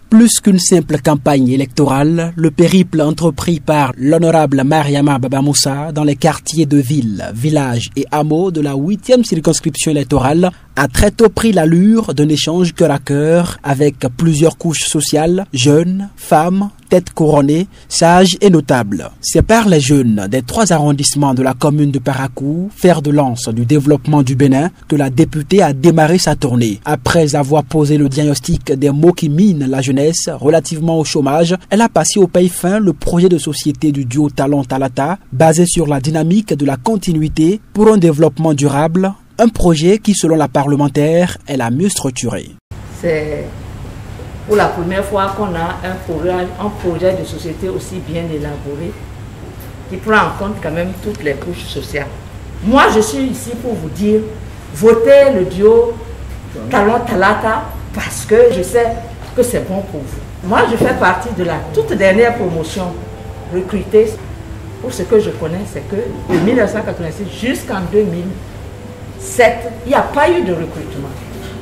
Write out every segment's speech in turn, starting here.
Plus qu'une simple campagne électorale, le périple entrepris par l'honorable Mariama Baba Moussa dans les quartiers de villes, villages et hameaux de la 8e circonscription électorale a très tôt pris l'allure d'un échange cœur à cœur avec plusieurs couches sociales, jeunes, femmes, têtes couronnées, sages et notables. C'est par les jeunes des 3 arrondissements de la commune de Parakou, fer de lance du développement du Bénin, que la députée a démarré sa tournée. Après avoir posé le diagnostic des maux qui minent la jeunesse relativement au chômage, elle a passé au paille fin le projet de société du duo Talon Talata, basé sur la dynamique de la continuité pour un développement durable, un projet qui, selon la parlementaire, est la mieux structurée. C'est pour la première fois qu'on a un projet de société aussi bien élaboré qui prend en compte quand même toutes les couches sociales. Moi, je suis ici pour vous dire, votez le duo Talon Talata parce que je sais que c'est bon pour vous. Moi, je fais partie de la toute dernière promotion recrutée. Pour ce que je connais, c'est que de 1986 jusqu'en 2007, il n'y a pas eu de recrutement.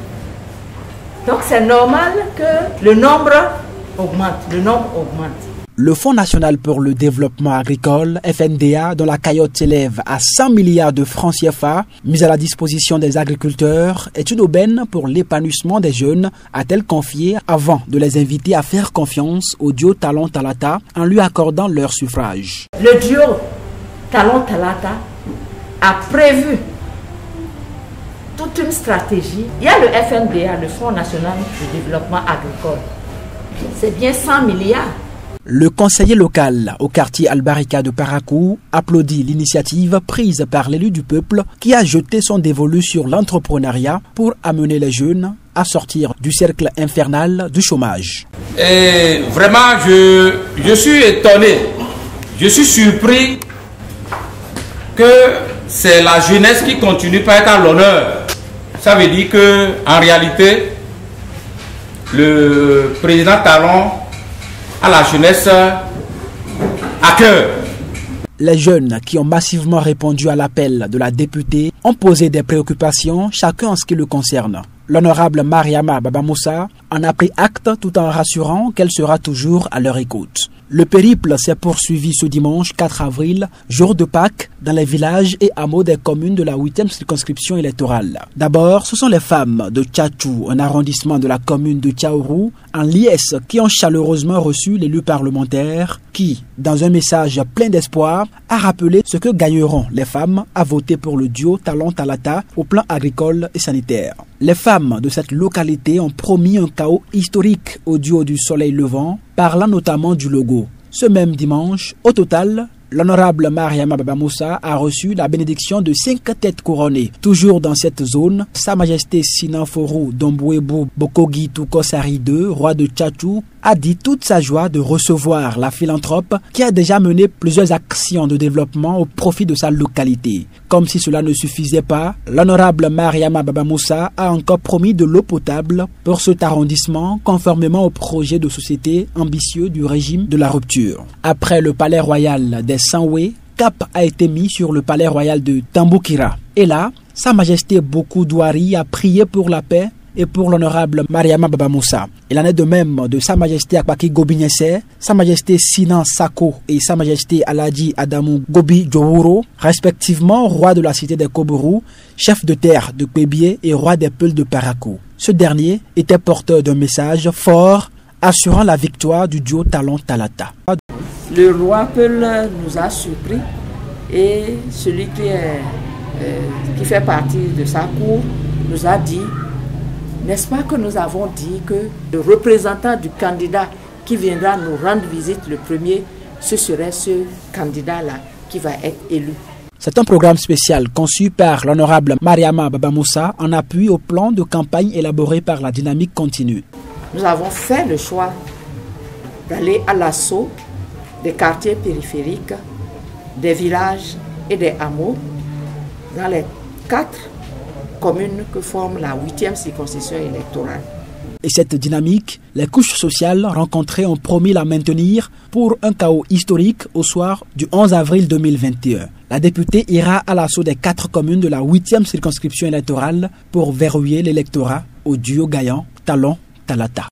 Donc c'est normal que le nombre augmente. Le Fonds national pour le développement agricole, FNDA, dont la cagnotte s'élève à 100 milliards de francs CFA, mis à la disposition des agriculteurs, est une aubaine pour l'épanouissement des jeunes, a-t-elle confié avant de les inviter à faire confiance au duo Talon Talata en lui accordant leur suffrage. Le duo Talon Talata a prévu toute une stratégie. Il y a le FNDA, le Fonds national du développement agricole. C'est bien 100 milliards. Le conseiller local au quartier Albarika de Parakou applaudit l'initiative prise par l'élu du peuple qui a jeté son dévolu sur l'entrepreneuriat pour amener les jeunes à sortir du cercle infernal du chômage. Et vraiment, je suis étonné, je suis surpris que c'est la jeunesse qui continue pas être à l'honneur. Ça veut dire que en réalité, le président Talon à la jeunesse à cœur. Les jeunes qui ont massivement répondu à l'appel de la députée ont posé des préoccupations, chacun en ce qui le concerne. L'honorable Mariama Baba Moussa en a pris acte tout en rassurant qu'elle sera toujours à leur écoute. Le périple s'est poursuivi ce dimanche 4 avril, jour de Pâques, dans les villages et hameaux des communes de la 8e circonscription électorale. D'abord, ce sont les femmes de Tchachou, un arrondissement de la commune de Tchaourou, en liesse, qui ont chaleureusement reçu l'élu parlementaire qui, dans un message plein d'espoir, a rappelé ce que gagneront les femmes à voter pour le duo Talon Talata au plan agricole et sanitaire. Les femmes de cette localité ont promis un chaos historique au duo du soleil levant, parlant notamment du logo. Ce même dimanche, au total, l'honorable Mariama Baba Moussa a reçu la bénédiction de 5 têtes couronnées. Toujours dans cette zone, Sa Majesté Sinanforo Dombouébou Bokogi Tukosari II, roi de Tchachou, a dit toute sa joie de recevoir la philanthrope qui a déjà mené plusieurs actions de développement au profit de sa localité. Comme si cela ne suffisait pas, l'honorable Mariama Baba Moussa a encore promis de l'eau potable pour cet arrondissement conformément au projet de société ambitieux du régime de la rupture. Après le palais royal des Sanwé, cap a été mis sur le palais royal de Tamboukira. Et là, Sa Majesté Boku Douari a prié pour la paix et pour l'honorable Mariama Baba Moussa. Il en est de même de Sa Majesté Akbaki Gobinyese, Sa Majesté Sinan Sako et Sa Majesté Aladji Adamou Gobi Djouro, respectivement roi de la cité des Kobourou, chef de terre de Kpébie et roi des Peuls de Parakou. Ce dernier était porteur d'un message fort assurant la victoire du duo Talon Talata. Le roi Peul nous a surpris et celui qui fait partie de sa cour nous a dit, n'est-ce pas que nous avons dit que le représentant du candidat qui viendra nous rendre visite le premier, ce serait ce candidat-là qui va être élu. C'est un programme spécial conçu par l'honorable Mariama Baba Moussa en appui au plan de campagne élaboré par la dynamique continue. Nous avons fait le choix d'aller à l'assaut des quartiers périphériques, des villages et des hameaux dans les 4 communes que forme la 8e circonscription électorale. Et cette dynamique, les couches sociales rencontrées ont promis la maintenir pour un chaos historique au soir du 11 avril 2021. La députée ira à l'assaut des 4 communes de la 8e circonscription électorale pour verrouiller l'électorat au duo gagnant Talon Talata.